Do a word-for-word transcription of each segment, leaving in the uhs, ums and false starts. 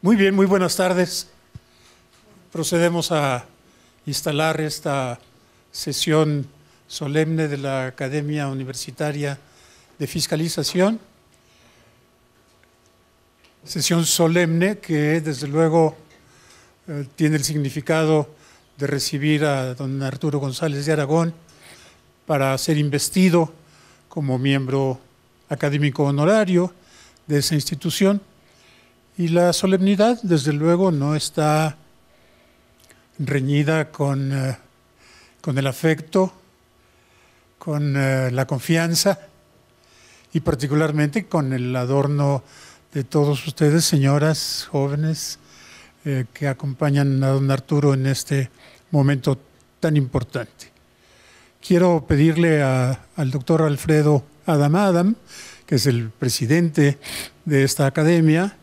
Muy bien, muy buenas tardes. Procedemos a instalar esta sesión solemne de la Academia Universitaria de Fiscalización. Sesión solemne que desde luego eh, tiene el significado de recibir a don Arturo González de Aragón para ser investido como miembro académico honorario de esa institución. Y la solemnidad, desde luego, no está reñida con, eh, con el afecto, con eh, la confianza y particularmente con el adorno de todos ustedes, señoras, jóvenes, eh, que acompañan a don Arturo en este momento tan importante. Quiero pedirle a, al doctor Alfredo Adam Adam, que es el presidente de esta academia,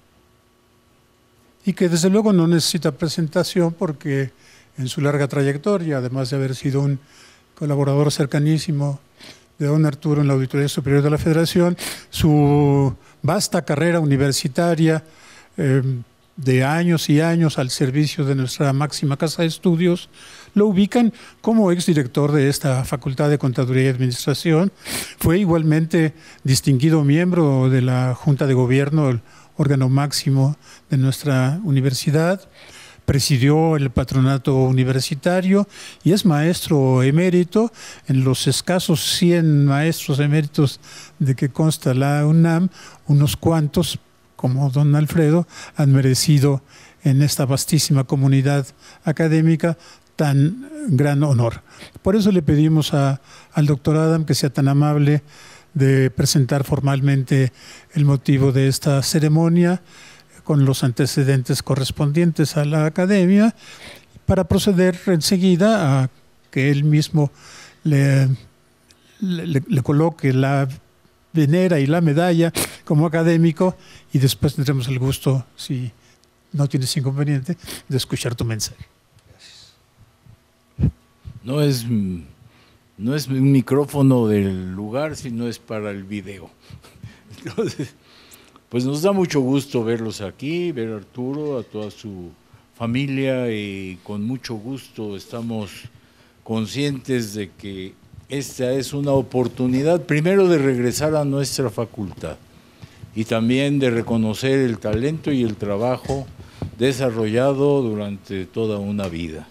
y que desde luego no necesita presentación porque en su larga trayectoria, además de haber sido un colaborador cercanísimo de don Arturo en la Auditoría Superior de la Federación, su vasta carrera universitaria eh, de años y años al servicio de nuestra máxima casa de estudios, lo ubican como exdirector de esta Facultad de Contaduría y Administración. Fue igualmente distinguido miembro de la Junta de Gobierno, el órgano máximo de nuestra universidad, presidió el patronato universitario y es maestro emérito en los escasos cien maestros eméritos de que consta la UNAM. Unos cuantos, como don Alfredo, han merecido en esta vastísima comunidad académica tan gran honor. Por eso le pedimos a, al doctor Adam que sea tan amable de presentar formalmente el motivo de esta ceremonia con los antecedentes correspondientes a la academia, para proceder enseguida a que él mismo le, le, le coloque la venera y la medalla como académico, y después tendremos el gusto, si no tienes inconveniente, de escuchar tu mensaje. Gracias. No es... No es un micrófono del lugar, sino es para el video. Entonces, pues nos da mucho gusto verlos aquí, ver a Arturo, a toda su familia, y con mucho gusto estamos conscientes de que esta es una oportunidad, primero, de regresar a nuestra facultad y también de reconocer el talento y el trabajo desarrollado durante toda una vida.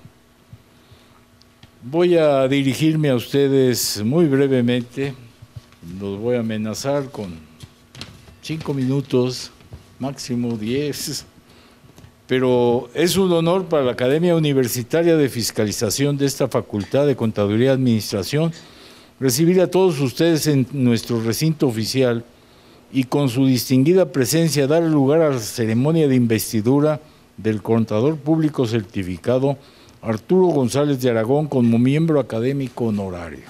Voy a dirigirme a ustedes muy brevemente, los voy a amenazar con cinco minutos, máximo diez, pero es un honor para la Academia Universitaria de Fiscalización de esta Facultad de Contaduría y Administración recibir a todos ustedes en nuestro recinto oficial y con su distinguida presencia dar lugar a la ceremonia de investidura del contador público certificado Arturo González de Aragón como miembro académico honorario.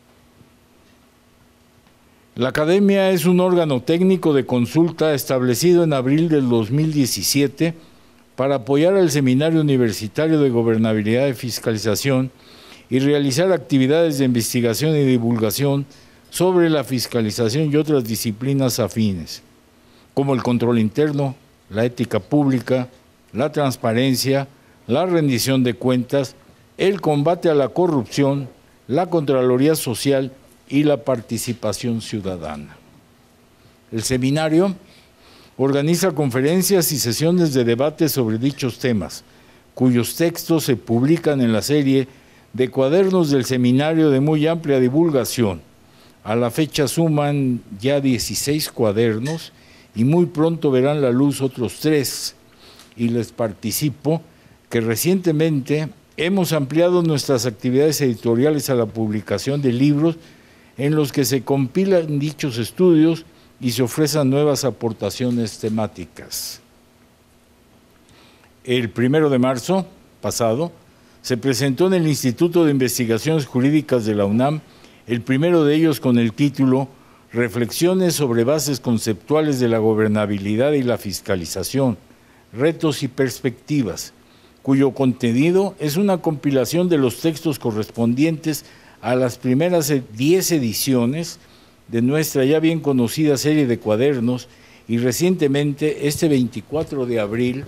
La Academia es un órgano técnico de consulta establecido en abril del dos mil diecisiete para apoyar al Seminario Universitario de Gobernabilidad y Fiscalización y realizar actividades de investigación y divulgación sobre la fiscalización y otras disciplinas afines, como el control interno, la ética pública, la transparencia, la rendición de cuentas, el combate a la corrupción, la Contraloría Social y la participación ciudadana. El seminario organiza conferencias y sesiones de debate sobre dichos temas, cuyos textos se publican en la serie de cuadernos del seminario de muy amplia divulgación. A la fecha suman ya dieciséis cuadernos y muy pronto verán la luz otros tres, y les participo que recientemente hemos ampliado nuestras actividades editoriales a la publicación de libros en los que se compilan dichos estudios y se ofrecen nuevas aportaciones temáticas. El primero de marzo pasado se presentó en el Instituto de Investigaciones Jurídicas de la UNAM, el primero de ellos con el título Reflexiones sobre bases conceptuales de la gobernabilidad y la fiscalización, retos y perspectivas, cuyo contenido es una compilación de los textos correspondientes a las primeras diez ediciones de nuestra ya bien conocida serie de cuadernos y recientemente, este veinticuatro de abril,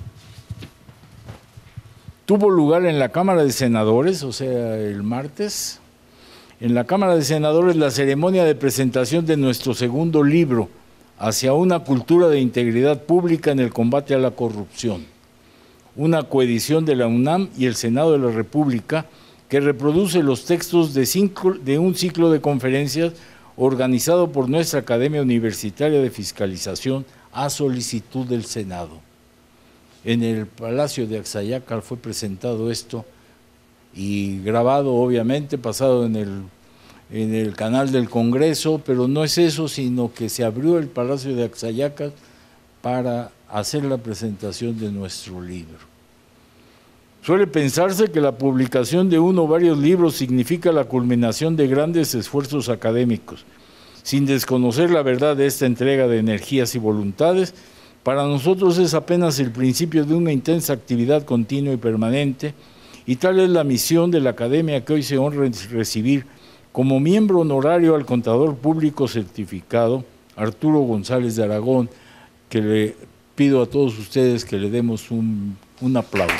tuvo lugar en la Cámara de Senadores, o sea, el martes, en la Cámara de Senadores la ceremonia de presentación de nuestro segundo libro, Hacia una cultura de integridad pública en el combate a la corrupción, una coedición de la UNAM y el Senado de la República que reproduce los textos de, cinco, de un ciclo de conferencias organizado por nuestra Academia Universitaria de Fiscalización a solicitud del Senado. En el Palacio de Axayacal fue presentado esto y grabado, obviamente, pasado en el, en el canal del Congreso, pero no es eso, sino que se abrió el Palacio de Axayacal para hacer la presentación de nuestro libro. Suele pensarse que la publicación de uno o varios libros significa la culminación de grandes esfuerzos académicos. Sin desconocer la verdad de esta entrega de energías y voluntades, para nosotros es apenas el principio de una intensa actividad continua y permanente, y tal es la misión de la Academia que hoy se honra en recibir como miembro honorario al contador público certificado, Arturo González de Aragón, que le pido a todos ustedes que le demos un, un aplauso.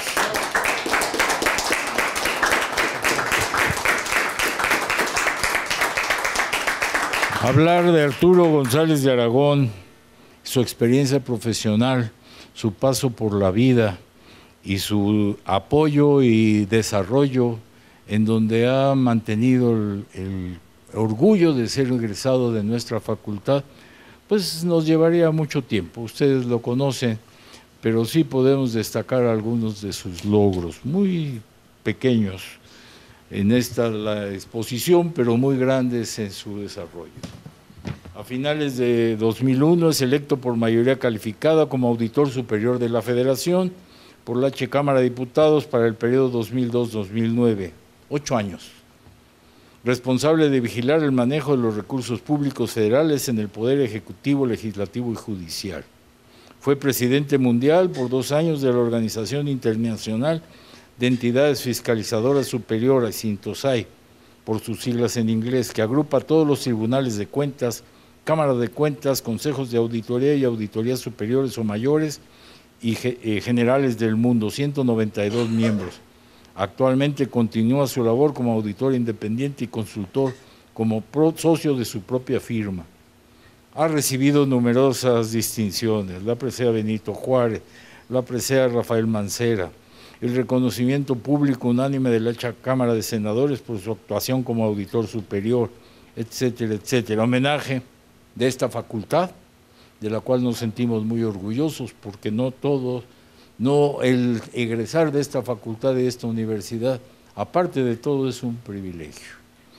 Hablar de Arturo González de Aragón, su experiencia profesional, su paso por la vida y su apoyo y desarrollo en donde ha mantenido el, el orgullo de ser egresado de nuestra facultad, pues nos llevaría mucho tiempo. Ustedes lo conocen, pero sí podemos destacar algunos de sus logros, muy pequeños en esta la exposición, pero muy grandes en su desarrollo. A finales de dos mil uno es electo por mayoría calificada como auditor superior de la Federación por la H Cámara de Diputados para el periodo dos mil dos a dos mil nueve, ocho años. Responsable de vigilar el manejo de los recursos públicos federales en el Poder Ejecutivo, Legislativo y Judicial. Fue presidente mundial por dos años de la Organización Internacional de Entidades Fiscalizadoras Superiores, INTOSAI, por sus siglas en inglés, que agrupa todos los tribunales de cuentas, cámaras de cuentas, consejos de auditoría y auditorías superiores o mayores y eh, generales del mundo, ciento noventa y dos miembros. Actualmente continúa su labor como auditor independiente y consultor como pro, socio de su propia firma. Ha recibido numerosas distinciones, la presea Benito Juárez, la presea Rafael Mancera, el reconocimiento público unánime de la Cámara de Senadores por su actuación como auditor superior, etcétera, etcétera. Homenaje de esta facultad, de la cual nos sentimos muy orgullosos, porque no todos, no el egresar de esta facultad, de esta universidad, aparte de todo, es un privilegio.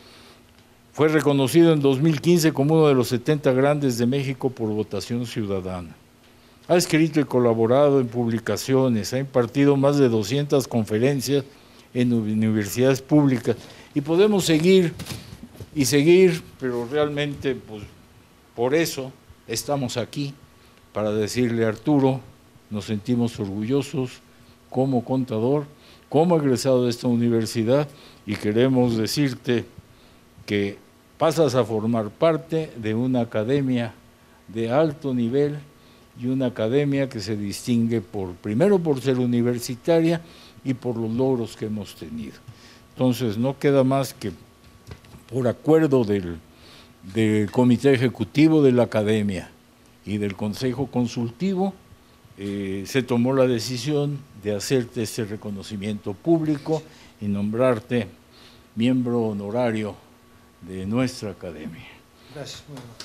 Fue reconocido en dos mil quince como uno de los setenta grandes de México por votación ciudadana. Ha escrito y colaborado en publicaciones, ha impartido más de doscientas conferencias en universidades públicas y podemos seguir y seguir, pero realmente pues, por eso estamos aquí, para decirle a Arturo, nos sentimos orgullosos como contador, como egresado de esta universidad y queremos decirte que pasas a formar parte de una academia de alto nivel y una academia que se distingue por, primero por ser universitaria y por los logros que hemos tenido. Entonces no queda más que por acuerdo del, del Comité Ejecutivo de la Academia y del Consejo Consultivo, eh, se tomó la decisión de hacerte este reconocimiento público y nombrarte miembro honorario de nuestra academia. Gracias. Muy bien.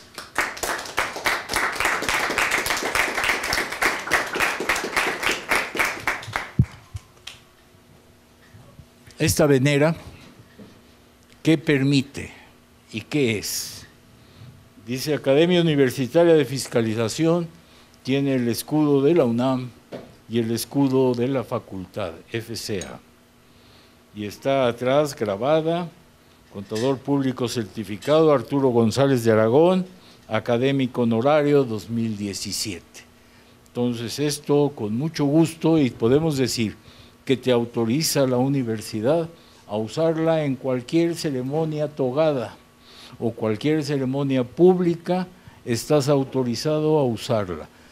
Esta venera, ¿qué permite y qué es? Dice Academia Universitaria de Fiscalización, tiene el escudo de la UNAM y el escudo de la facultad, F C A. Y está atrás grabada, contador público certificado Arturo González de Aragón, académico honorario dos mil diecisiete. Entonces esto con mucho gusto y podemos decir que te autoriza la universidad a usarla en cualquier ceremonia togada o cualquier ceremonia pública, estás autorizado a usarla.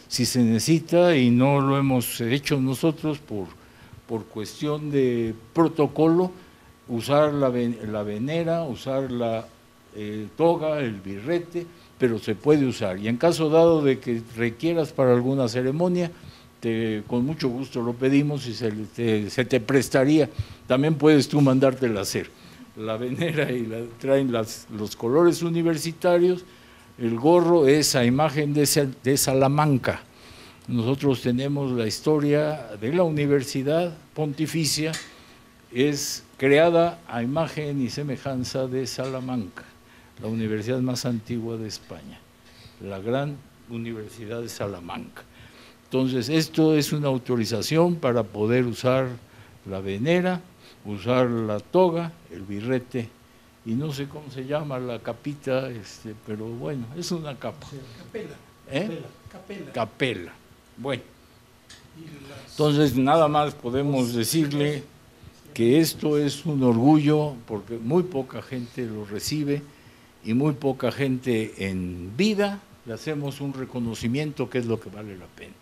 si se necesita, y no lo hemos hecho nosotros por, por cuestión de protocolo, usar la, la venera, usar la eh, toga, el birrete, pero se puede usar. Y en caso dado de que requieras para alguna ceremonia, te, con mucho gusto lo pedimos y se te, se te prestaría. También puedes tú mandártela hacer. La venera y la, traen las, los colores universitarios, el gorro es a imagen de, de Salamanca. Nosotros tenemos la historia de la Universidad Pontificia, es creada a imagen y semejanza de Salamanca, la universidad más antigua de España, la gran Universidad de Salamanca. Entonces, esto es una autorización para poder usar la venera, usar la toga, el birrete, y no sé cómo se llama la capita, este, pero bueno, es una capa. Sí, capela, ¿Eh? capela, capela. Capela. Bueno, entonces nada más podemos decirle que esto es un orgullo porque muy poca gente lo recibe y muy poca gente en vida le hacemos un reconocimiento que es lo que vale la pena.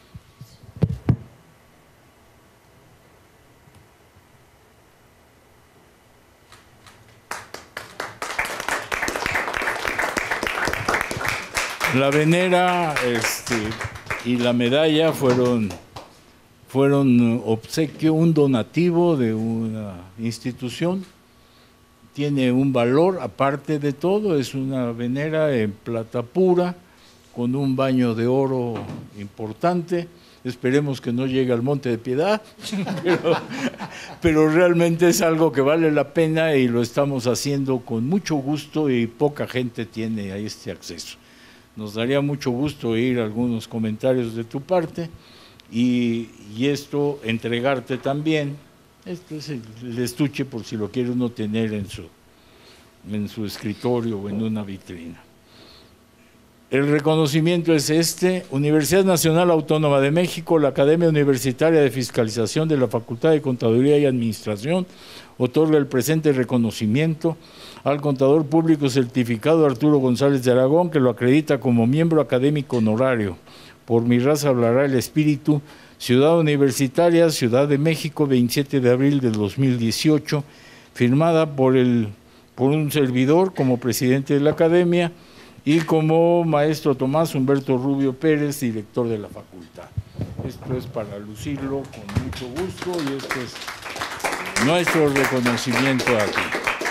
La venera este, y la medalla fueron, fueron obsequio, un donativo de una institución. Tiene un valor, aparte de todo, es una venera en plata pura, con un baño de oro importante. Esperemos que no llegue al Monte de Piedad, pero, pero realmente es algo que vale la pena y lo estamos haciendo con mucho gusto y poca gente tiene a este acceso. Nos daría mucho gusto oír algunos comentarios de tu parte y, y esto, entregarte también. Este es el, el estuche por si lo quiere uno tener en su, en su escritorio o en una vitrina. El reconocimiento es este: Universidad Nacional Autónoma de México, la Academia Universitaria de Fiscalización de la Facultad de Contaduría y Administración otorga el presente reconocimiento al contador público certificado Arturo González de Aragón, que lo acredita como miembro académico honorario. Por mi raza hablará el espíritu. Ciudad Universitaria, Ciudad de México, veintisiete de abril de dos mil dieciocho, firmada por, el, por un servidor como presidente de la Academia y como maestro Tomás Humberto Rubio Pérez, director de la facultad. Esto es para lucirlo con mucho gusto y esto es nuestro reconocimiento aquí.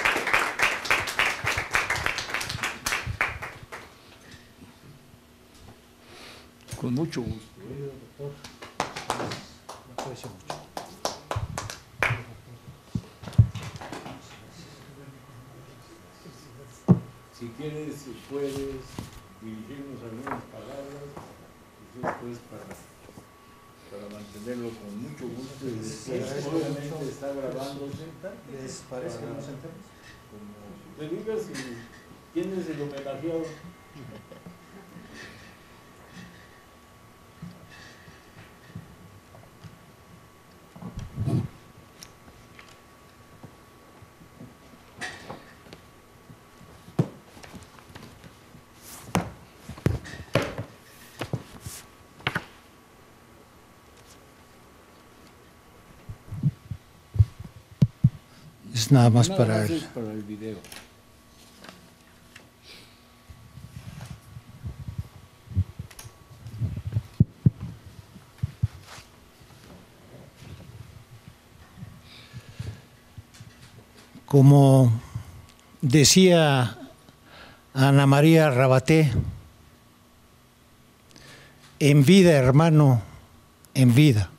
Con mucho gusto. Si quieres, puedes dirigirnos algunas palabras, esto es para, para mantenerlo con mucho gusto y después obviamente está grabándose. ¿Les parece que nos sentemos? Como te digas, si quién es el homenajeado. Es nada más Nada para más el... es para el video. Como decía Ana María Rabaté, en vida, hermano, en vida.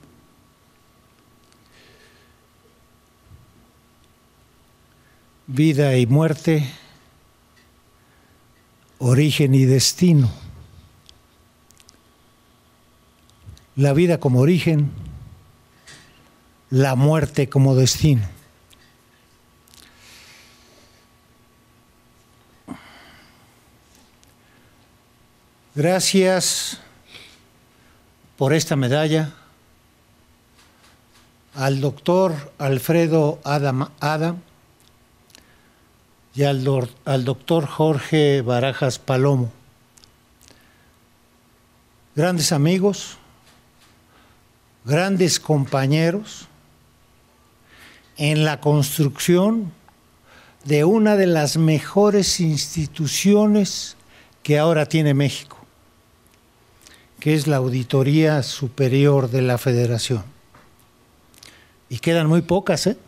Vida y muerte, origen y destino. La vida como origen, la muerte como destino. Gracias por esta medalla al doctor Alfredo Adam, Adam y al, do, al doctor Jorge Barajas Palomo. grandes amigos, grandes compañeros en la construcción de una de las mejores instituciones que ahora tiene México, que es la Auditoría Superior de la Federación. Y quedan muy pocas, ¿eh?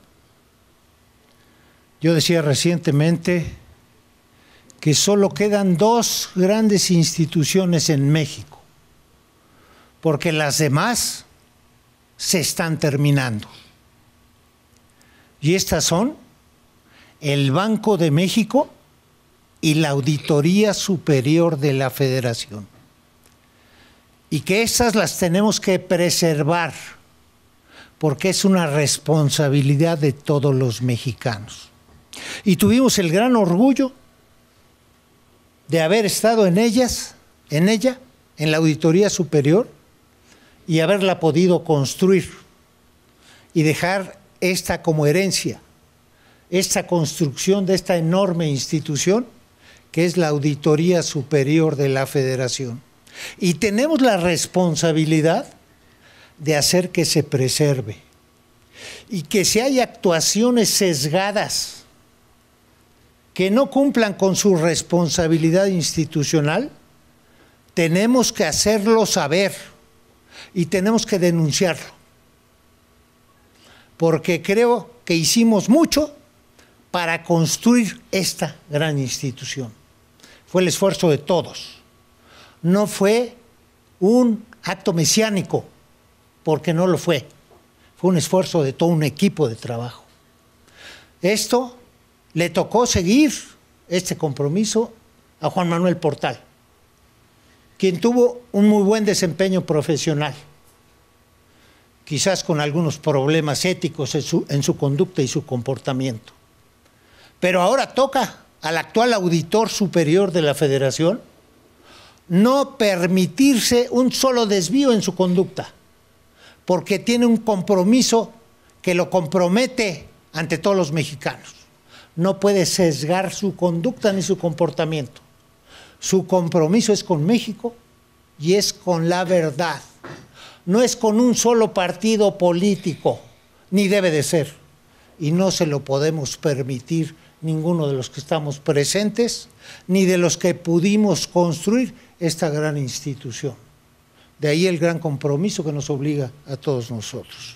Yo decía recientemente que solo quedan dos grandes instituciones en México, porque las demás se están terminando. Y estas son el Banco de México y la Auditoría Superior de la Federación. Y que estas las tenemos que preservar, porque es una responsabilidad de todos los mexicanos. Y tuvimos el gran orgullo de haber estado en ellas, en ella, en la Auditoría Superior, y haberla podido construir y dejar esta como herencia, esta construcción de esta enorme institución que es la Auditoría Superior de la Federación. Y tenemos la responsabilidad de hacer que se preserve y que si hay actuaciones sesgadas que no cumplan con su responsabilidad institucional, tenemos que hacerlo saber y tenemos que denunciarlo, porque creo que hicimos mucho para construir esta gran institución. Fue el esfuerzo de todos, no fue un acto mesiánico, porque no lo fue, fue un esfuerzo de todo un equipo de trabajo. Esto le tocó seguir este compromiso a Juan Manuel Portal, quien tuvo un muy buen desempeño profesional, quizás con algunos problemas éticos en su, en su conducta y su comportamiento. Pero ahora toca al actual auditor superior de la Federación no permitirse un solo desvío en su conducta, porque tiene un compromiso que lo compromete ante todos los mexicanos. No puede sesgar su conducta ni su comportamiento. Su compromiso es con México y es con la verdad. No es con un solo partido político, ni debe de ser. Y no se lo podemos permitir ninguno de los que estamos presentes, ni de los que pudimos construir esta gran institución. De ahí el gran compromiso que nos obliga a todos nosotros.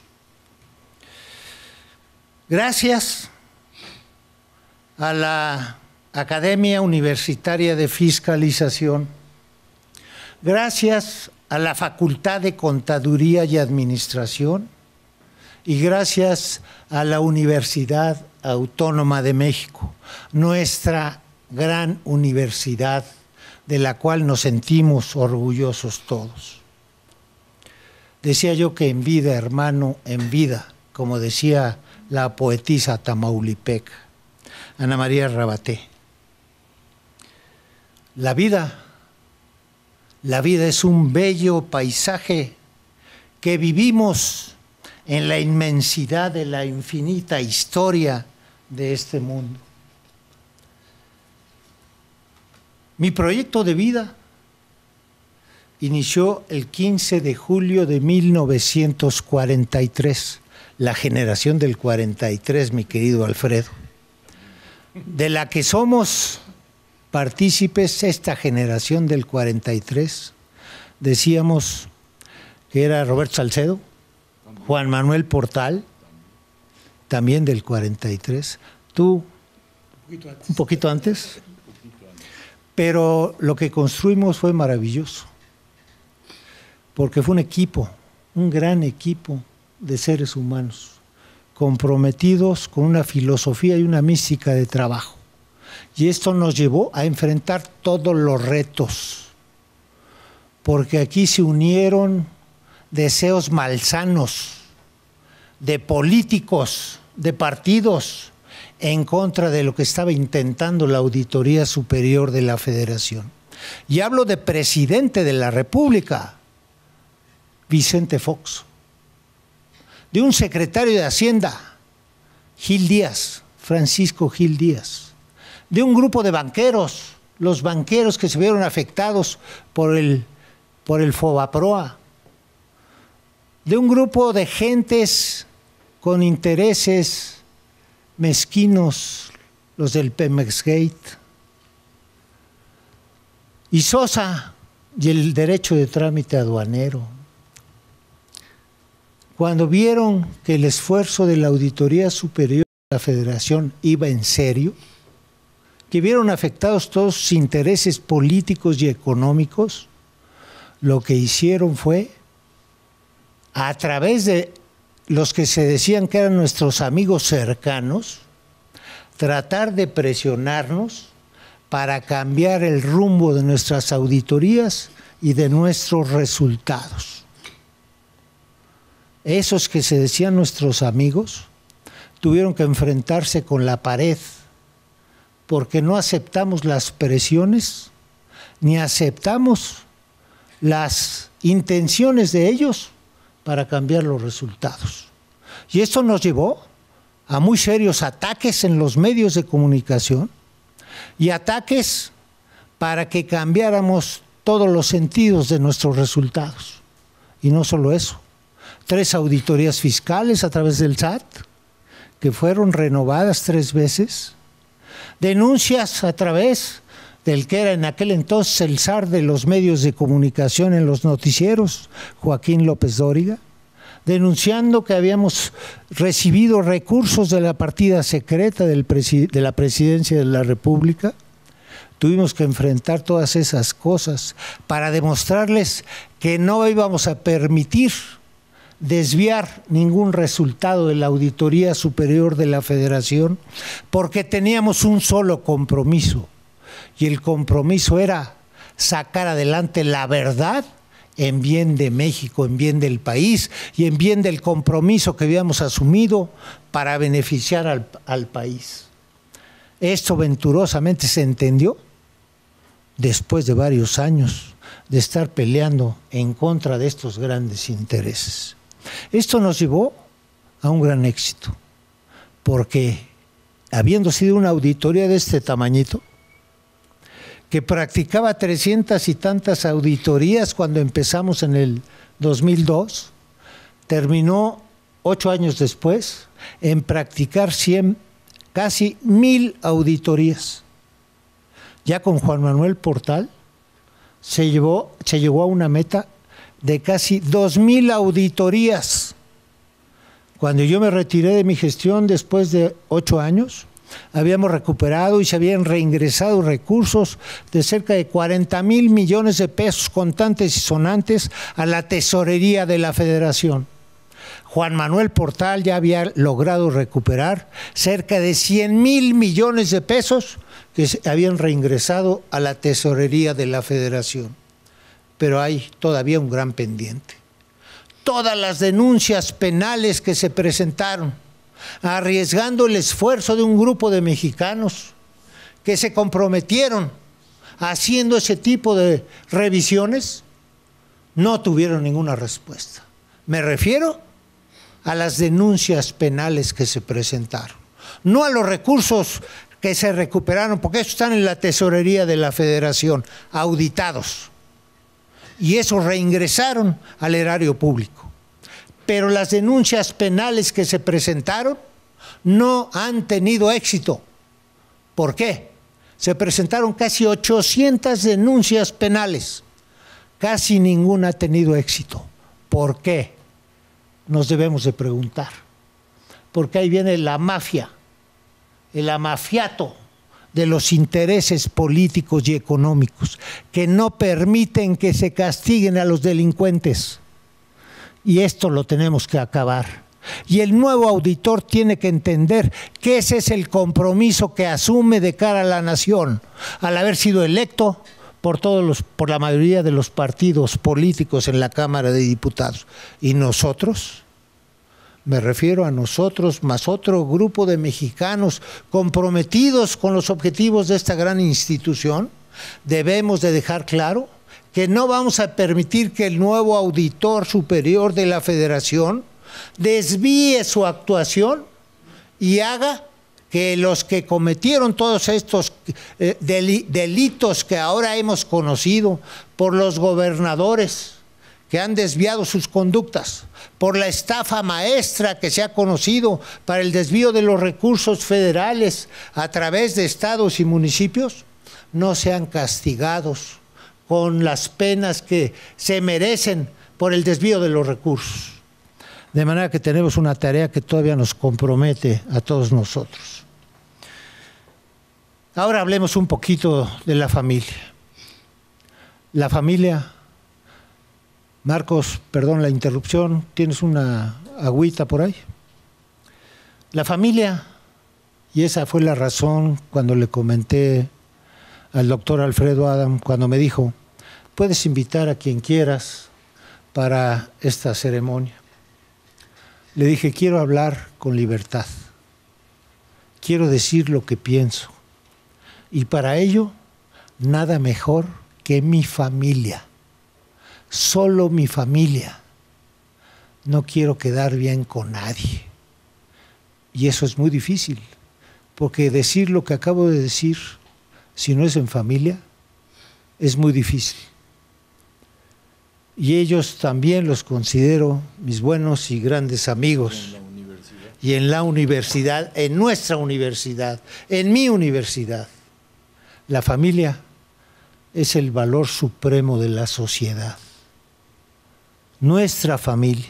Gracias a la Academia Universitaria de Fiscalización, gracias a la Facultad de Contaduría y Administración y gracias a la Universidad Autónoma de México, nuestra gran universidad de la cual nos sentimos orgullosos todos. Decía yo que en vida, hermano, en vida, como decía la poetisa tamaulipeca, Ana María Rabaté. La vida, la vida es un bello paisaje que vivimos en la inmensidad de la infinita historia de este mundo. Mi proyecto de vida inició el quince de julio de mil novecientos cuarenta y tres, la generación del cuarenta y tres, mi querido Alfredo, de la que somos partícipes, esta generación del cuarenta y tres. Decíamos que era Roberto Salcedo, Juan Manuel Portal, también del cuarenta y tres, tú un poquito antes, pero lo que construimos fue maravilloso, porque fue un equipo, un gran equipo de seres humanos, comprometidos con una filosofía y una mística de trabajo. Y esto nos llevó a enfrentar todos los retos, porque aquí se unieron deseos malsanos de políticos, de partidos, en contra de lo que estaba intentando la Auditoría Superior de la Federación. Y hablo de presidente de la República, Vicente Fox, de un secretario de Hacienda, Gil Díaz, Francisco Gil Díaz, de un grupo de banqueros, los banqueros que se vieron afectados por el por el Fobaproa, de un grupo de gentes con intereses mezquinos, los del Pemexgate, y Sosa y el derecho de trámite aduanero. Cuando vieron que el esfuerzo de la Auditoría Superior de la Federación iba en serio, que vieron afectados todos sus intereses políticos y económicos, lo que hicieron fue, a través de los que se decían que eran nuestros amigos cercanos, tratar de presionarnos para cambiar el rumbo de nuestras auditorías y de nuestros resultados. Esos que se decían nuestros amigos tuvieron que enfrentarse con la pared porque no aceptamos las presiones ni aceptamos las intenciones de ellos para cambiar los resultados. Y esto nos llevó a muy serios ataques en los medios de comunicación y ataques para que cambiáramos todos los sentidos de nuestros resultados. Y no solo eso, tres auditorías fiscales a través del S A T, que fueron renovadas tres veces, denuncias a través del que era en aquel entonces el zar de los medios de comunicación en los noticieros, Joaquín López Dóriga, denunciando que habíamos recibido recursos de la partida secreta del presi- de la Presidencia de la República. Tuvimos que enfrentar todas esas cosas para demostrarles que no íbamos a permitir desviar ningún resultado de la Auditoría Superior de la Federación, porque teníamos un solo compromiso, y el compromiso era sacar adelante la verdad en bien de México, en bien del país y en bien del compromiso que habíamos asumido para beneficiar al, al país. Esto venturosamente se entendió después de varios años de estar peleando en contra de estos grandes intereses. Esto nos llevó a un gran éxito, porque habiendo sido una auditoría de este tamañito, que practicaba trescientas y tantas auditorías cuando empezamos en el dos mil dos, terminó ocho años después en practicar cien, casi mil auditorías. Ya con Juan Manuel Portal se, llevó, se llegó a una meta de casi dos mil auditorías. Cuando yo me retiré de mi gestión después de ocho años, habíamos recuperado y se habían reingresado recursos de cerca de cuarenta mil millones de pesos contantes y sonantes a la tesorería de la Federación. Juan Manuel Portal ya había logrado recuperar cerca de cien mil millones de pesos que se habían reingresado a la tesorería de la Federación. Pero hay todavía un gran pendiente. Todas las denuncias penales que se presentaron, arriesgando el esfuerzo de un grupo de mexicanos que se comprometieron haciendo ese tipo de revisiones, no tuvieron ninguna respuesta. Me refiero a las denuncias penales que se presentaron, no a los recursos que se recuperaron, porque esos están en la tesorería de la Federación, auditados, y esos reingresaron al erario público. Pero las denuncias penales que se presentaron no han tenido éxito. ¿Por qué? Se presentaron casi ochocientas denuncias penales. Casi ninguna ha tenido éxito. ¿Por qué? Nos debemos de preguntar. Porque ahí viene la mafia, el amafiato de los intereses políticos y económicos, que no permiten que se castiguen a los delincuentes. Y esto lo tenemos que acabar. Y el nuevo auditor tiene que entender que ese es el compromiso que asume de cara a la nación, al haber sido electo por todos los, por la mayoría de los partidos políticos en la Cámara de Diputados. Y nosotros, me refiero a nosotros, más otro grupo de mexicanos comprometidos con los objetivos de esta gran institución, debemos de dejar claro que no vamos a permitir que el nuevo auditor superior de la Federación desvíe su actuación y haga que los que cometieron todos estos eh, delitos que ahora hemos conocido por los gobernadores que han desviado sus conductas, por la estafa maestra que se ha conocido para el desvío de los recursos federales a través de estados y municipios, no sean castigados con las penas que se merecen por el desvío de los recursos. De manera que tenemos una tarea que todavía nos compromete a todos nosotros. Ahora hablemos un poquito de la familia. La familia, Marcos, perdón la interrupción, ¿tienes una agüita por ahí? La familia, y esa fue la razón cuando le comenté al doctor Alfredo Adam, cuando me dijo, puedes invitar a quien quieras para esta ceremonia. Le dije, quiero hablar con libertad, quiero decir lo que pienso, y para ello, nada mejor que mi familia, solo mi familia. No quiero quedar bien con nadie, y eso es muy difícil, porque decir lo que acabo de decir, si no es en familia, es muy difícil. Y ellos también los considero mis buenos y grandes amigos. ¿En la universidad? Y en la universidad, en nuestra universidad, en mi universidad. La familia es el valor supremo de la sociedad. Nuestra familia.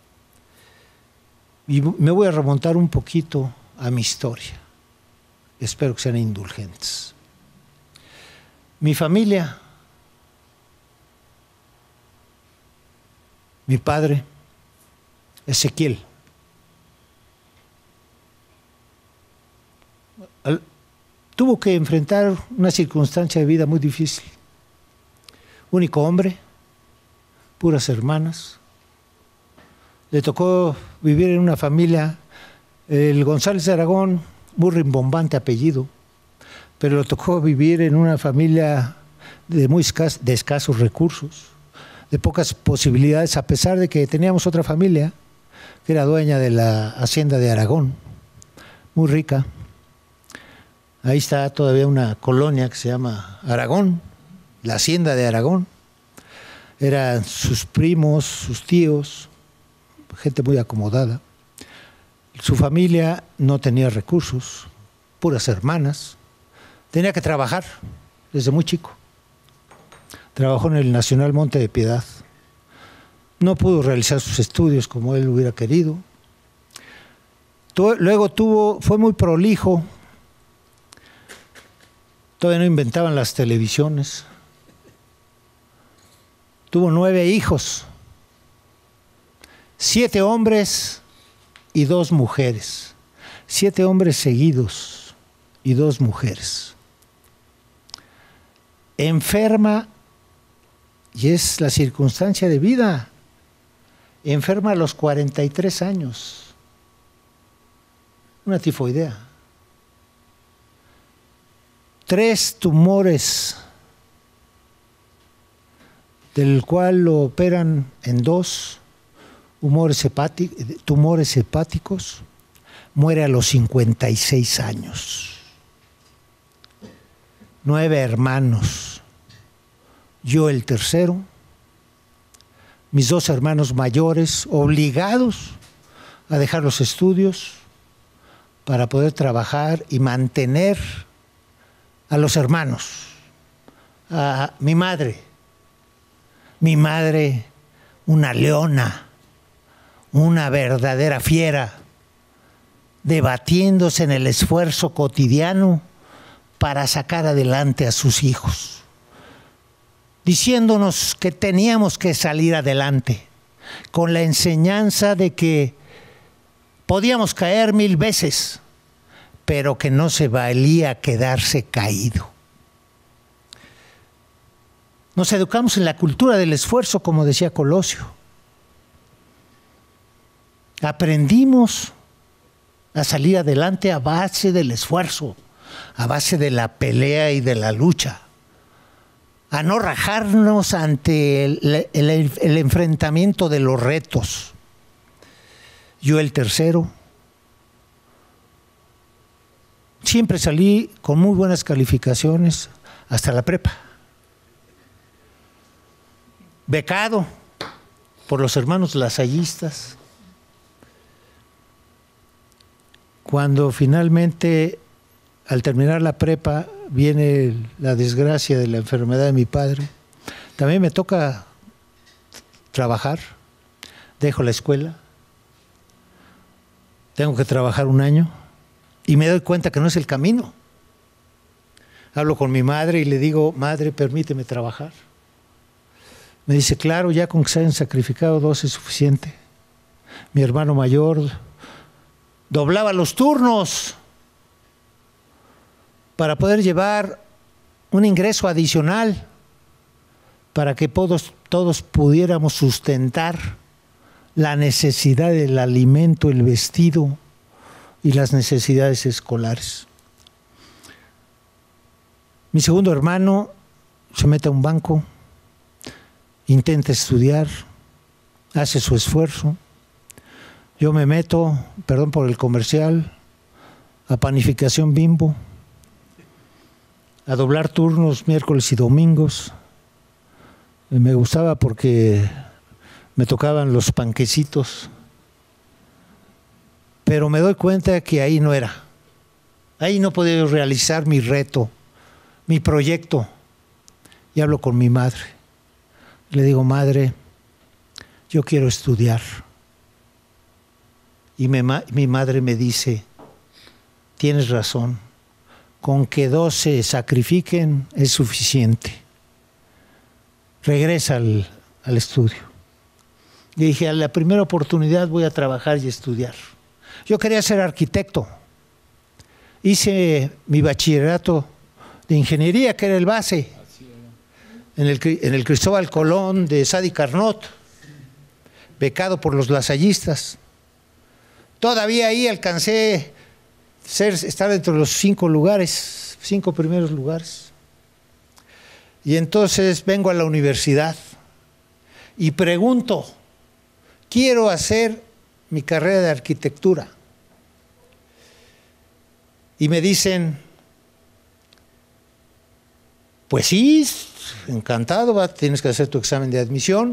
Y me voy a remontar un poquito a mi historia. Espero que sean indulgentes. Mi familia, mi padre, Ezequiel, al, tuvo que enfrentar una circunstancia de vida muy difícil. Único hombre, puras hermanas. Le tocó vivir en una familia, el González de Aragón, muy rimbombante apellido, pero le tocó vivir en una familia de muy escas, de escasos recursos, de pocas posibilidades, a pesar de que teníamos otra familia que era dueña de la hacienda de Aragón, muy rica. Ahí está todavía una colonia que se llama Aragón, la hacienda de Aragón. Eran sus primos, sus tíos, gente muy acomodada. Su familia no tenía recursos, puras hermanas. Tenía que trabajar desde muy chico. Trabajó en el Nacional Monte de Piedad. No pudo realizar sus estudios como él hubiera querido. Luego tuvo, fue muy prolijo. Todavía no inventaban las televisiones. Tuvo nueve hijos. Siete hombres y dos mujeres. Siete hombres seguidos y dos mujeres. Enferma, y es la circunstancia de vida, enferma a los cuarenta y tres años, una tifoidea, tres tumores, del cual lo operan en dos, tumores hepáticos, tumores hepáticos, muere a los cincuenta y seis años. Nueve hermanos, yo el tercero, mis dos hermanos mayores obligados a dejar los estudios para poder trabajar y mantener a los hermanos, a mi madre, mi madre una leona, una verdadera fiera, debatiéndose en el esfuerzo cotidiano para sacar adelante a sus hijos, diciéndonos que teníamos que salir adelante, con la enseñanza de que podíamos caer mil veces, pero que no se valía quedarse caído. Nos educamos en la cultura del esfuerzo, como decía Colosio. Aprendimos a salir adelante a base del esfuerzo, a base de la pelea y de la lucha, a no rajarnos ante el, el, el enfrentamiento de los retos. Yo el tercero, siempre salí con muy buenas calificaciones hasta la prepa. Becado por los hermanos lasallistas. Cuando finalmente, al terminar la prepa, viene la desgracia de la enfermedad de mi padre, también me toca trabajar, dejo la escuela, tengo que trabajar un año y me doy cuenta que no es el camino. Hablo con mi madre y le digo, madre, permíteme trabajar. Me dice, claro, ya con que se hayan sacrificado dos es suficiente. Mi hermano mayor doblaba los turnos para poder llevar un ingreso adicional para que todos, todos pudiéramos sustentar la necesidad del alimento, el vestido y las necesidades escolares. Mi segundo hermano se mete a un banco, intenta estudiar, hace su esfuerzo. Yo me meto, perdón por el comercial, a Panificación Bimbo, a doblar turnos miércoles y domingos. Y me gustaba porque me tocaban los panquecitos, pero me doy cuenta que ahí no era. Ahí no podía realizar mi reto, mi proyecto. Y hablo con mi madre. Le digo, madre, yo quiero estudiar. Y me, mi madre me dice, tienes razón, con que dos se sacrifiquen es suficiente. Regresa al, al estudio. Y dije, a la primera oportunidad voy a trabajar y estudiar. Yo quería ser arquitecto. Hice mi bachillerato de ingeniería, que era el base, en el, en el Cristóbal Colón de Sadi Carnot, becado por los lasallistas. Todavía ahí alcancé ser, estar entre los cinco lugares, cinco primeros lugares. Y entonces vengo a la universidad y pregunto, quiero hacer mi carrera de arquitectura. Y me dicen, pues sí, encantado, va, tienes que hacer tu examen de admisión,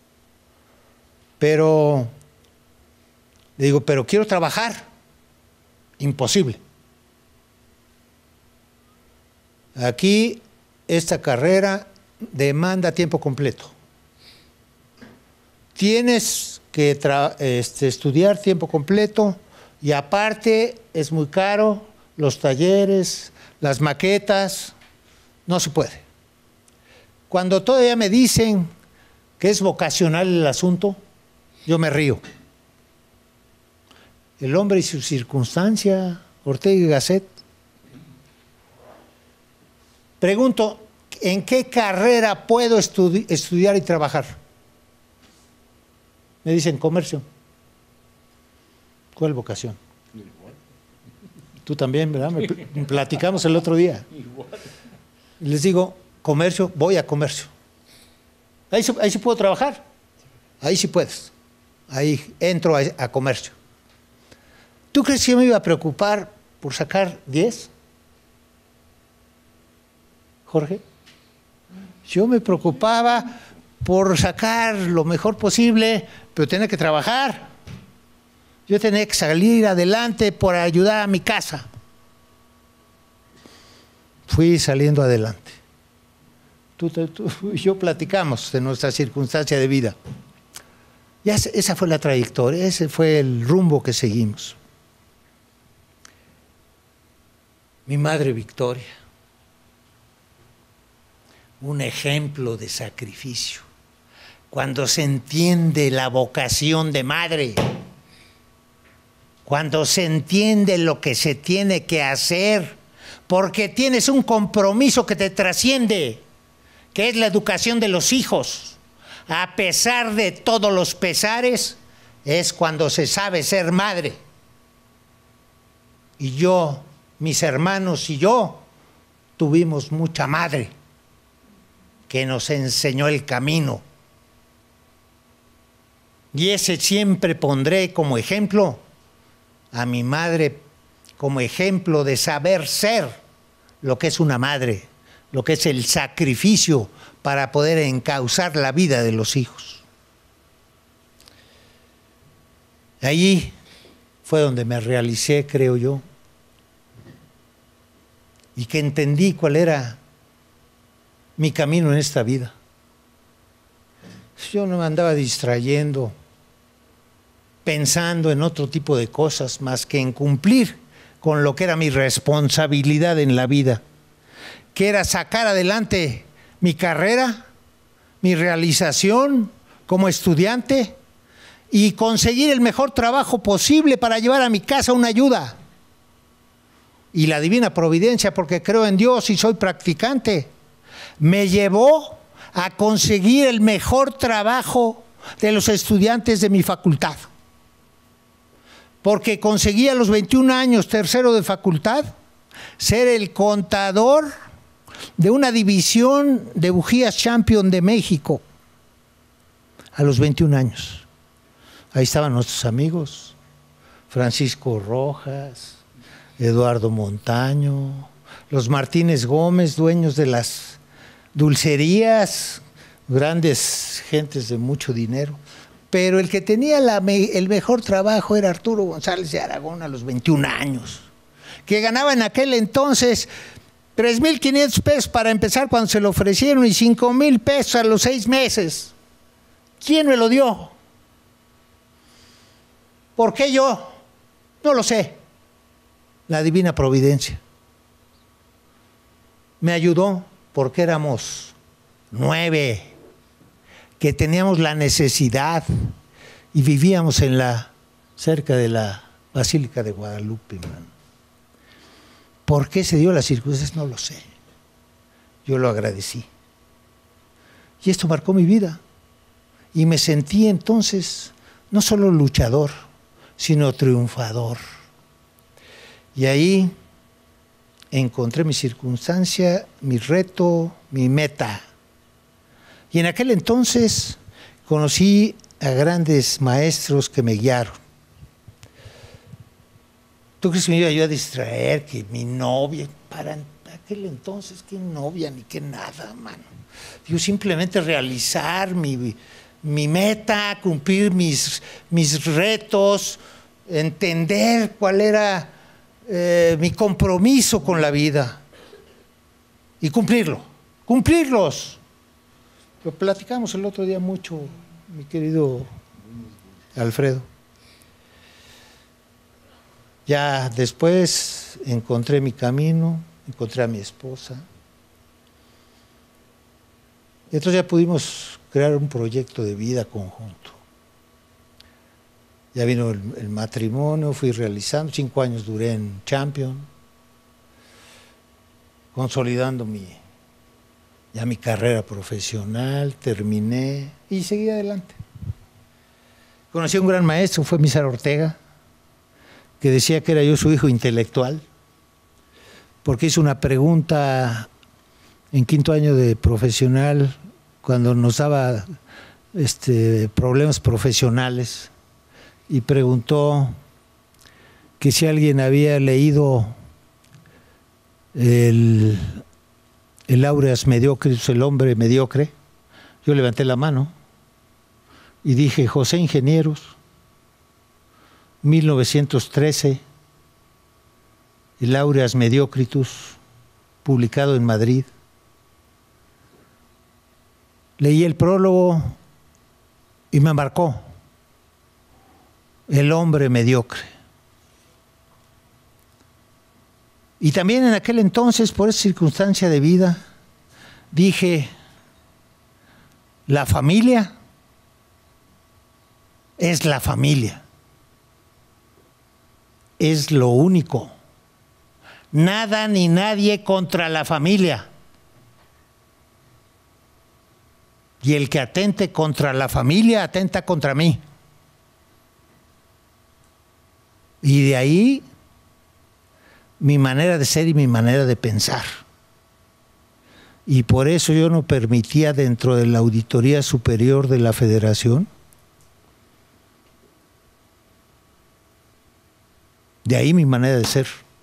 pero, le digo, pero quiero trabajar. Imposible. Aquí esta carrera demanda tiempo completo. Tienes que este, estudiar tiempo completo y aparte es muy caro, los talleres, las maquetas, no se puede. Cuando todavía me dicen que es vocacional el asunto, yo me río. El hombre y su circunstancia, Ortega y Gasset. Pregunto, ¿en qué carrera puedo estudi- estudiar y trabajar? Me dicen comercio. ¿Cuál vocación? Tú también, ¿verdad? Me pl- platicamos el otro día. Les digo, comercio, voy a comercio. Ahí, ahí sí puedo trabajar. Ahí sí puedes. Ahí entro a, a comercio. ¿Tú crees que yo me iba a preocupar por sacar diez? Jorge. Yo me preocupaba por sacar lo mejor posible, pero tenía que trabajar. Yo tenía que salir adelante por ayudar a mi casa. Fui saliendo adelante. Tú, tú y yo platicamos de nuestra circunstancia de vida. Y esa fue la trayectoria, ese fue el rumbo que seguimos. Mi madre Victoria, un ejemplo de sacrificio. Cuando se entiende la vocación de madre, cuando se entiende lo que se tiene que hacer, porque tienes un compromiso que te trasciende, que es la educación de los hijos. A pesar de todos los pesares, es cuando se sabe ser madre. Y yo, mis hermanos y yo, tuvimos mucha madre que nos enseñó el camino. Y ese siempre pondré como ejemplo a mi madre como ejemplo de saber ser lo que es una madre, lo que es el sacrificio para poder encauzar la vida de los hijos. Allí fue donde me realicé, creo yo, y que entendí cuál era mi camino en esta vida. Yo no me andaba distrayendo, pensando en otro tipo de cosas más que en cumplir con lo que era mi responsabilidad en la vida, que era sacar adelante mi carrera, mi realización como estudiante y conseguir el mejor trabajo posible para llevar a mi casa una ayuda. Y la divina providencia, porque creo en Dios y soy practicante, me llevó a conseguir el mejor trabajo de los estudiantes de mi facultad. Porque conseguí a los veintiún años, tercero de facultad, ser el contador de una división de bujías Champion de México. A los veintiún años. Ahí estaban nuestros amigos, Francisco Rojas, Eduardo Montaño, los Martínez Gómez, dueños de las dulcerías, grandes gentes de mucho dinero. Pero el que tenía la me, el mejor trabajo era Arturo González de Aragón a los veintiún años, que ganaba en aquel entonces tres mil quinientos pesos para empezar cuando se lo ofrecieron y cinco mil pesos a los seis meses. ¿Quién me lo dio? ¿Por qué yo? No lo sé. La divina providencia. Me ayudó porque éramos nueve, que teníamos la necesidad y vivíamos en la, cerca de la Basílica de Guadalupe, man. ¿Por qué se dio las circunstancias? No lo sé. Yo lo agradecí. Y esto marcó mi vida. Y me sentí entonces no solo luchador, sino triunfador. Y ahí encontré mi circunstancia, mi reto, mi meta. Y en aquel entonces conocí a grandes maestros que me guiaron. ¿Tú crees que me iba yo a distraer? Que mi novia, para aquel entonces, qué novia ni qué nada, mano. Yo simplemente realizar mi, mi meta, cumplir mis, mis retos, entender cuál era eh, mi compromiso con la vida y cumplirlo, cumplirlos. Lo platicamos el otro día mucho, mi querido Alfredo. Ya después encontré mi camino, encontré a mi esposa. Y entonces ya pudimos crear un proyecto de vida conjunto. Ya vino el, el matrimonio, fui realizando, cinco años duré en Champion, consolidando mi, ya mi carrera profesional, terminé y seguí adelante. Conocí a un gran maestro, fue Mísar Ortega, que decía que era yo su hijo intelectual, porque hizo una pregunta en quinto año de profesional, cuando nos daba este, problemas profesionales, y preguntó que si alguien había leído el, el Aureas Mediocritus, el hombre mediocre. Yo levanté la mano y dije, José Ingenieros, mil novecientos trece, el Aureas Mediocritus, publicado en Madrid. Leí el prólogo y me marcó. El hombre mediocre. Y también en aquel entonces, por esa circunstancia de vida, dije, la familia es la familia. Es lo único. Nada ni nadie contra la familia. Y el que atente contra la familia, atenta contra mí. Y de ahí mi manera de ser y mi manera de pensar. Y por eso yo no permitía dentro de la Auditoría Superior de la Federación. De ahí mi manera de ser.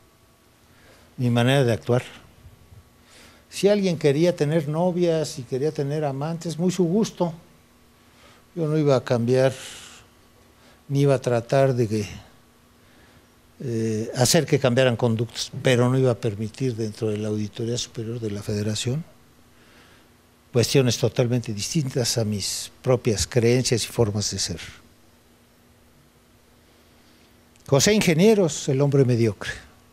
mi manera de actuar. Si alguien quería tener novias, si quería tener amantes, muy su gusto. Yo no iba a cambiar, ni iba a tratar de que, eh, hacer que cambiaran conductas, pero no iba a permitir dentro de la Auditoría Superior de la Federación cuestiones totalmente distintas a mis propias creencias y formas de ser. José Ingenieros, el hombre mediocre.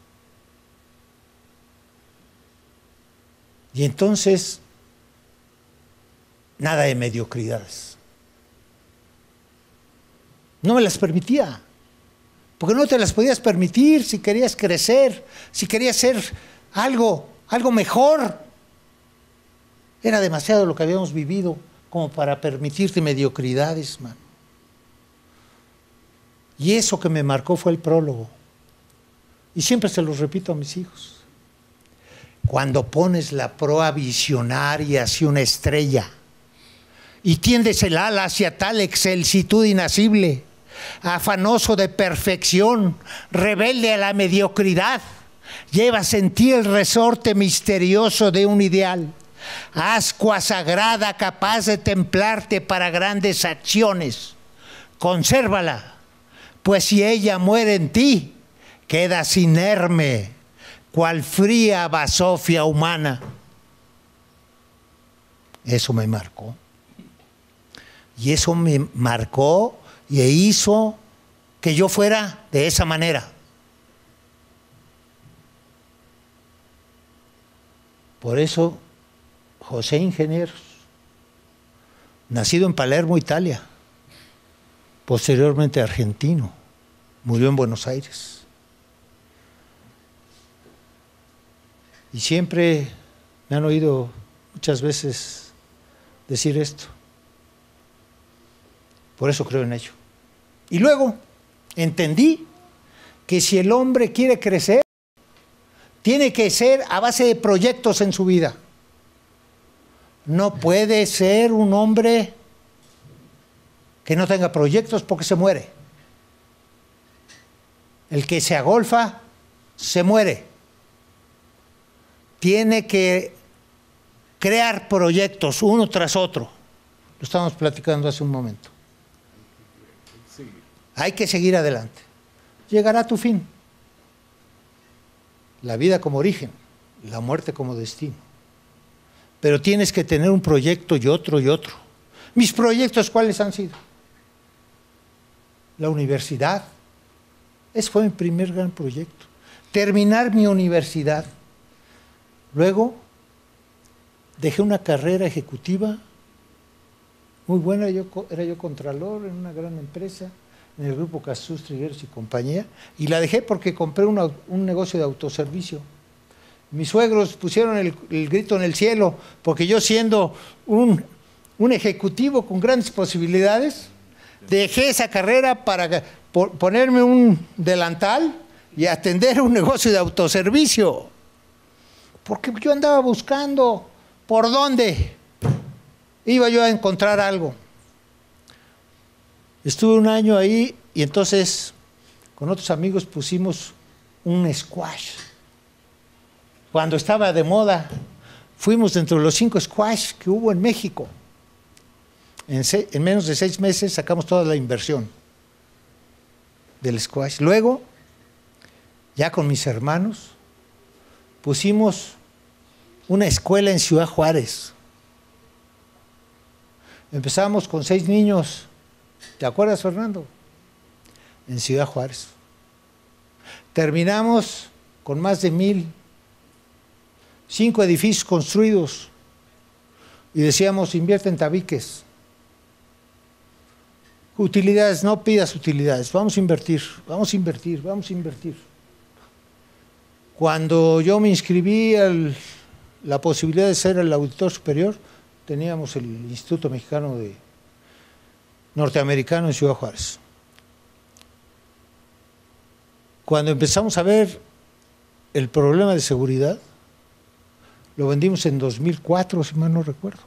Y entonces, nada de mediocridades. No me las permitía, porque no te las podías permitir si querías crecer, si querías ser algo, algo mejor. Era demasiado lo que habíamos vivido como para permitirte mediocridades, man. Y eso que me marcó fue el prólogo. Y siempre se los repito a mis hijos. Cuando pones la proa visionaria hacia una estrella y tiendes el ala hacia tal excelsitud inacible, afanoso de perfección, rebelde a la mediocridad, llevas en ti el resorte misterioso de un ideal, ascua sagrada capaz de templarte para grandes acciones. Consérvala, pues si ella muere en ti, quedas inerme, cual fría basofia humana. Eso me marcó. Y eso me marcó y hizo que yo fuera de esa manera. Por eso, José Ingenieros, nacido en Palermo, Italia, posteriormente argentino, murió en Buenos Aires. Y siempre me han oído muchas veces decir esto. Por eso creo en ello. Y luego entendí que si el hombre quiere crecer, tiene que ser a base de proyectos en su vida. No puede ser un hombre que no tenga proyectos porque se muere. El que se agolfa, se muere. Tiene que crear proyectos uno tras otro. Lo estábamos platicando hace un momento. Hay que seguir adelante. Llegará a tu fin. La vida como origen, la muerte como destino. Pero tienes que tener un proyecto y otro y otro. ¿Mis proyectos cuáles han sido? La universidad. Ese fue mi primer gran proyecto. Terminar mi universidad. Luego, dejé una carrera ejecutiva muy buena. Yo, era yo contralor en una gran empresa, en el grupo Castús Trigueros y compañía, y la dejé porque compré una, un negocio de autoservicio. Mis suegros pusieron el, el grito en el cielo, porque yo siendo un, un ejecutivo con grandes posibilidades, dejé esa carrera para por, ponerme un delantal y atender un negocio de autoservicio. Porque yo andaba buscando por dónde iba yo a encontrar algo. Estuve un año ahí y entonces con otros amigos pusimos un squash. Cuando estaba de moda, fuimos dentro de los cinco squash que hubo en México. En, se, en menos de seis meses sacamos toda la inversión del squash. Luego, ya con mis hermanos, pusimos una escuela en Ciudad Juárez. Empezamos con seis niños. ¿Te acuerdas, Fernando? En Ciudad Juárez. Terminamos con más de mil, cinco edificios construidos. Y decíamos, invierte en tabiques. Utilidades, no pidas utilidades. Vamos a invertir, vamos a invertir, vamos a invertir. Cuando yo me inscribí a la posibilidad de ser el auditor superior, teníamos el Instituto Mexicano de Norteamericano en Ciudad Juárez. Cuando empezamos a ver el problema de seguridad, lo vendimos en dos mil cuatro, si mal no recuerdo.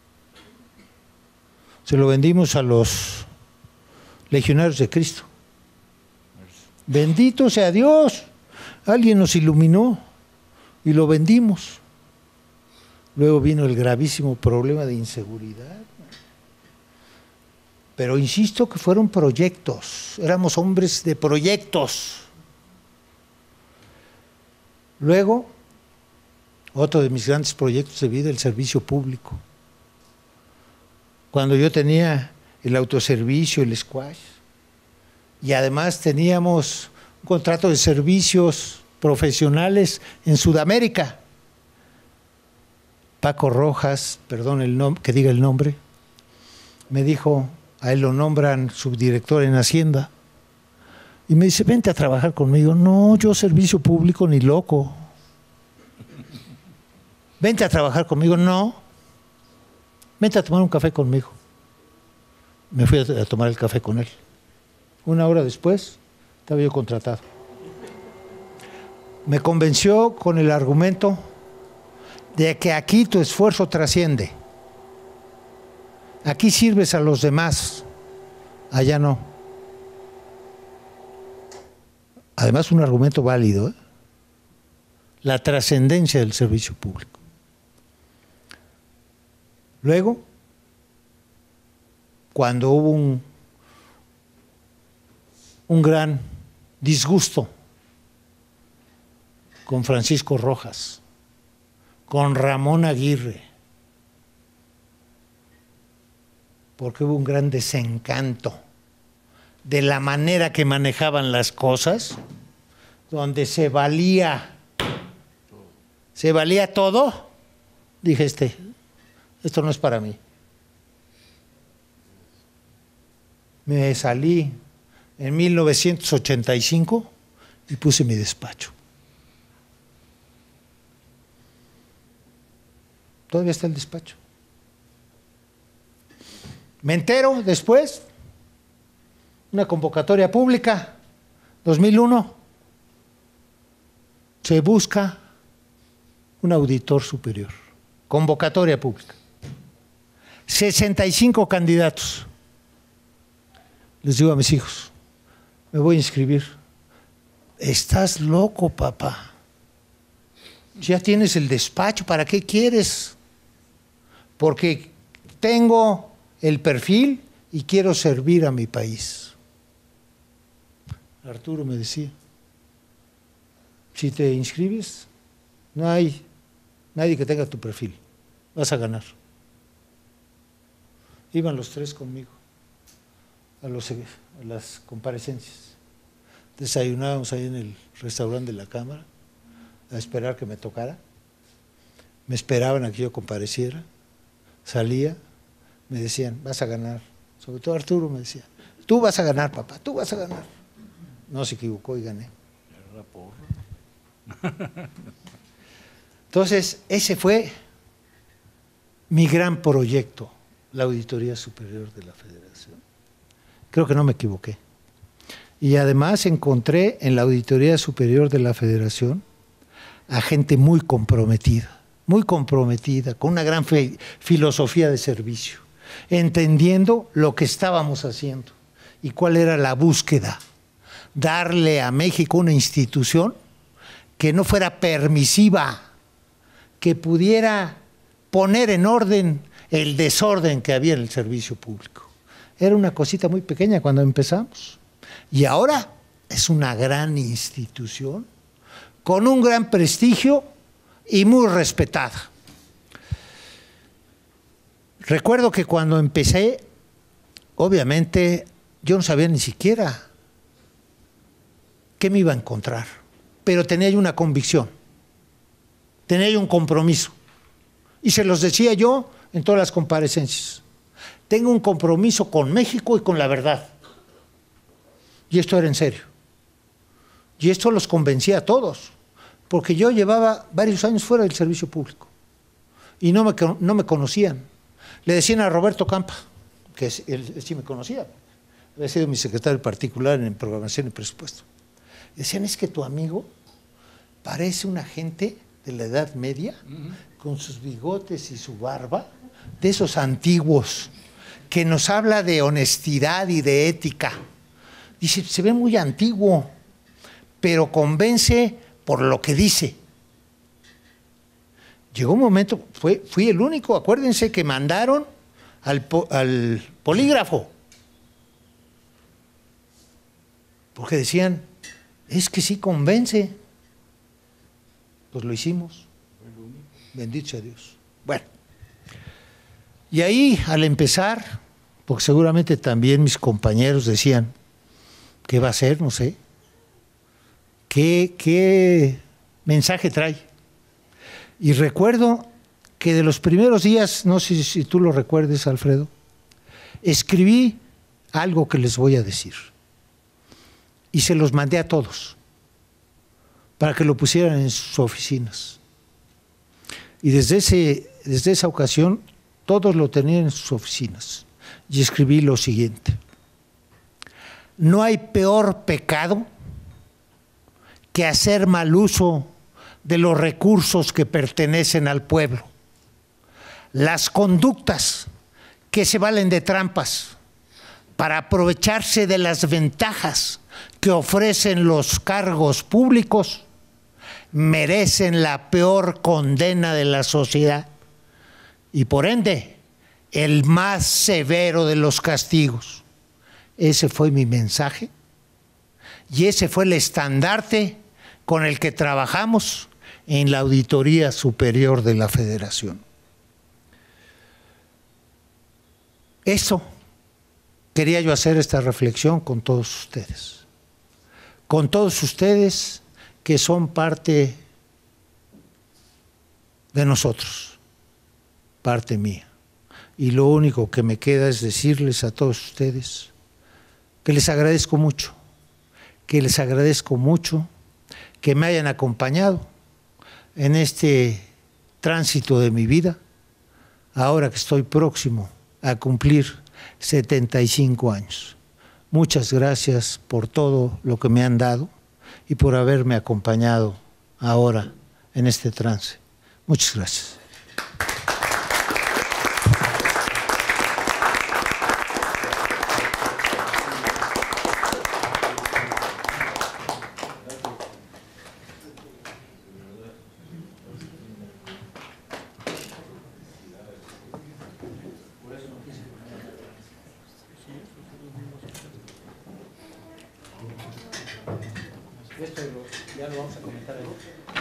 Se lo vendimos a los Legionarios de Cristo. Bendito sea Dios, alguien nos iluminó. y lo vendimos. Luego vino el gravísimo problema de inseguridad. Pero insisto que fueron proyectos, éramos hombres de proyectos. Luego, otro de mis grandes proyectos de vida, el servicio público. Cuando yo tenía el autoservicio, el squash, y además teníamos un contrato de servicios profesionales en Sudamérica. Paco Rojas, perdón el nom- que diga el nombre, me dijo, a él lo nombran subdirector en Hacienda, y me dice, vente a trabajar conmigo. No, yo servicio público ni loco. Vente a trabajar conmigo. No, vente a tomar un café conmigo. Me fui a, a tomar el café con él. Una hora después, estaba yo contratado. Me convenció con el argumento de que aquí tu esfuerzo trasciende. Aquí sirves a los demás, allá no. Además, un argumento válido, ¿eh? La trascendencia del servicio público. Luego, cuando hubo un, un gran disgusto con Francisco Rojas, con Ramón Aguirre, porque hubo un gran desencanto de la manera que manejaban las cosas, donde se valía, se valía todo, dije, este, esto no es para mí. Me salí en mil novecientos ochenta y cinco y puse mi despacho. Todavía está el despacho. Me entero después, una convocatoria pública, dos mil uno, se busca un auditor superior. Convocatoria pública. sesenta y cinco candidatos. Les digo a mis hijos, me voy a inscribir. Estás loco, papá. Ya tienes el despacho, ¿para qué quieres? Porque tengo el perfil y quiero servir a mi país. Arturo me decía, si te inscribes, no hay nadie que tenga tu perfil, vas a ganar. Iban los tres conmigo a, los, a las comparecencias. Desayunábamos ahí en el restaurante de la Cámara a esperar que me tocara. Me esperaban a que yo compareciera. Salía, me decían, vas a ganar. Sobre todo Arturo me decía, tú vas a ganar, papá, tú vas a ganar. No se equivocó y gané. Entonces, ese fue mi gran proyecto, la Auditoría Superior de la Federación. Creo que no me equivoqué. Y además encontré en la Auditoría Superior de la Federación a gente muy comprometida, muy comprometida, con una gran fe, filosofía de servicio, entendiendo lo que estábamos haciendo y cuál era la búsqueda. Darle a México una institución que no fuera permisiva, que pudiera poner en orden el desorden que había en el servicio público. Era una cosita muy pequeña cuando empezamos. Y ahora es una gran institución, con un gran prestigio y muy respetada. Recuerdo que cuando empecé, obviamente, yo no sabía ni siquiera qué me iba a encontrar, pero tenía yo una convicción, tenía yo un compromiso, y se los decía yo en todas las comparecencias. Tengo un compromiso con México y con la verdad. Y esto era en serio. Y esto los convencía a todos, porque yo llevaba varios años fuera del servicio público y no me, no me conocían. Le decían a Roberto Campa, que él, él sí me conocía, había sido mi secretario particular en programación y presupuesto. Decían, es que tu amigo parece una gente de la Edad Media, uh-huh, con sus bigotes y su barba, de esos antiguos, que nos habla de honestidad y de ética. Dice, se ve muy antiguo, pero convence por lo que dice. llegó un momento, fue, fui el único, acuérdense que mandaron al, po, al polígrafo. Porque decían, es que sí convence. Pues lo hicimos. Bendito sea Dios. Bueno, y ahí al empezar, porque seguramente también mis compañeros decían, ¿qué va a hacer? No sé. ¿Qué, qué mensaje trae? Y recuerdo que de los primeros días, no sé si tú lo recuerdes, Alfredo, escribí algo que les voy a decir. Y se los mandé a todos, para que lo pusieran en sus oficinas. Y desde, ese, desde esa ocasión, todos lo tenían en sus oficinas. Y escribí lo siguiente: no hay peor pecado que hacer mal uso de los recursos que pertenecen al pueblo. Las conductas que se valen de trampas para aprovecharse de las ventajas que ofrecen los cargos públicos merecen la peor condena de la sociedad y por ende el más severo de los castigos. Ese fue mi mensaje y ese fue el estandarte con el que trabajamos en la Auditoría Superior de la Federación. Eso quería yo hacer, esta reflexión con todos ustedes. Con todos ustedes que son parte de nosotros, parte mía. Y lo único que me queda es decirles a todos ustedes que les agradezco mucho, que les agradezco mucho que me hayan acompañado en este tránsito de mi vida, ahora que estoy próximo a cumplir setenta y cinco años. Muchas gracias por todo lo que me han dado y por haberme acompañado ahora en este trance. Muchas gracias. Esto lo, ya lo vamos a comentar ahí.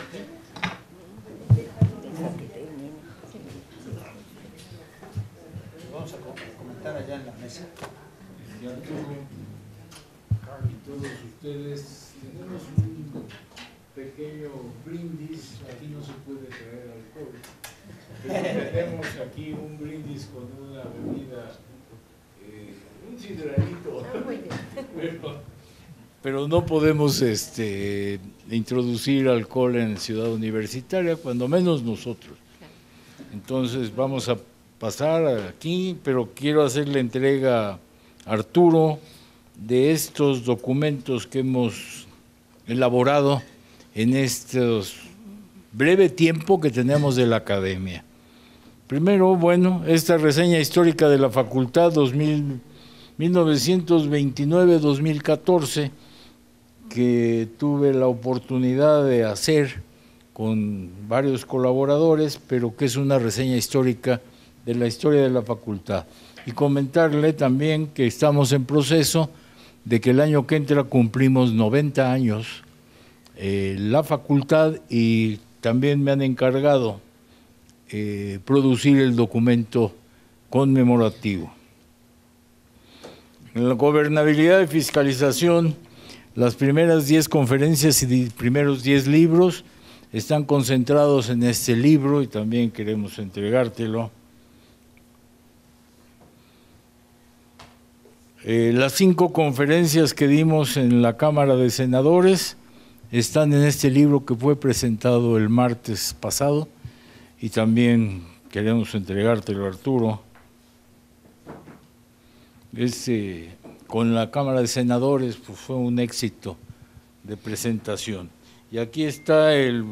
Lo vamos a comentar allá en la mesa. Y Arturo y todos ustedes, tenemos un pequeño brindis. Aquí no se puede traer alcohol, pero tenemos aquí un brindis con una bebida, eh, un sidradito. Pero, pero no podemos este, introducir alcohol en Ciudad Universitaria, cuando menos nosotros. Entonces vamos a pasar aquí, pero quiero hacerle entrega a Arturo de estos documentos que hemos elaborado en estos breve tiempo que tenemos de la academia. Primero, bueno, esta reseña histórica de la facultad mil novecientos veintinueve a dos mil catorce, que tuve la oportunidad de hacer con varios colaboradores, pero que es una reseña histórica de la historia de la facultad. Y comentarle también que estamos en proceso de que el año que entra cumplimos noventa años eh, la facultad, y también me han encargado eh, producir el documento conmemorativo. En la gobernabilidad y fiscalización, las primeras diez conferencias y primeros diez libros están concentrados en este libro y también queremos entregártelo. Eh, las cinco conferencias que dimos en la Cámara de Senadores están en este libro que fue presentado el martes pasado y también queremos entregártelo, Arturo. Este, con la Cámara de Senadores pues, fue un éxito de presentación. Y aquí está el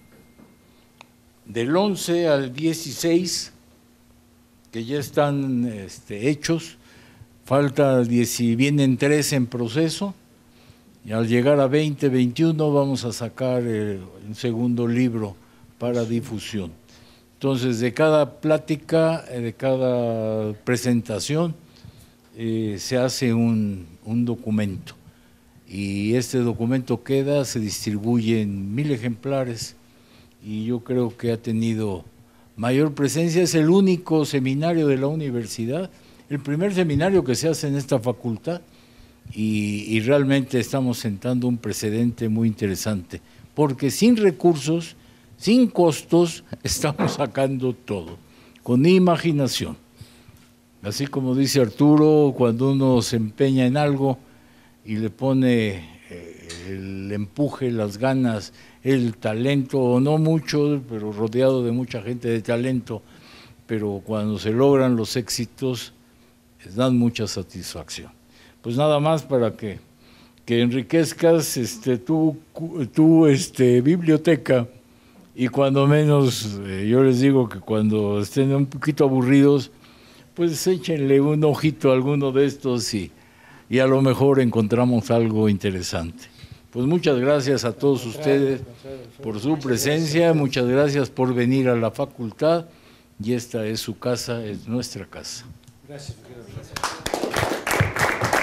del once al dieciséis, que ya están este, hechos. Falta diez, vienen tres en proceso, y al llegar a veinte, veintiuno vamos a sacar el, el segundo libro para difusión. Entonces, de cada plática, de cada presentación, eh, se hace un, un documento. Y este documento queda, se distribuye en mil ejemplares, y yo creo que ha tenido mayor presencia. Es el único seminario de la universidad, el primer seminario que se hace en esta facultad, y, y realmente estamos sentando un precedente muy interesante, porque sin recursos, sin costos, estamos sacando todo, con imaginación. Así como dice Arturo, cuando uno se empeña en algo y le pone el empuje, las ganas, el talento, o no mucho, pero rodeado de mucha gente de talento, pero cuando se logran los éxitos, les dan mucha satisfacción. Pues nada más para que, que enriquezcas este, tu, tu este, biblioteca. Y cuando menos, eh, yo les digo que cuando estén un poquito aburridos, pues échenle un ojito a alguno de estos y, y a lo mejor encontramos algo interesante. Pues muchas gracias a todos ustedes por su presencia, muchas gracias por venir a la facultad, y esta es su casa, es nuestra casa. Gracias. Gracias.